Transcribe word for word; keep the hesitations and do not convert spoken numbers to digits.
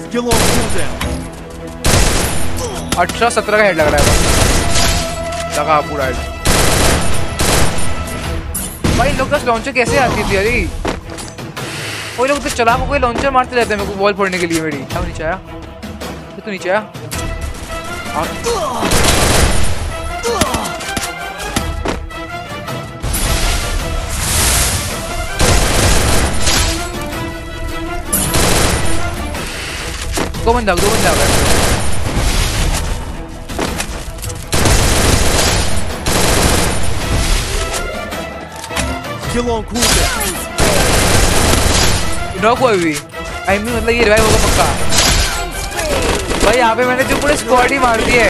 अठारह सत्रह का हेड लग रहा है लगा पूरा हेड। भाई लोग का लॉन्चर कैसे आती थी अरे कोई लोग तो चला को कोई लॉन्चर मारते रहते हैं मेरे को बॉल फोड़ने के लिए मेरी। क्या नीचे आया तो नीचे आया दो बंदा दो बंदा आ गया। नॉक हुआ भी आई मीन मतलब ये रिवाइव होगा पक्का। भाई यहाँ पे मैंने जो पूरे स्क्वाड ही मार दी है।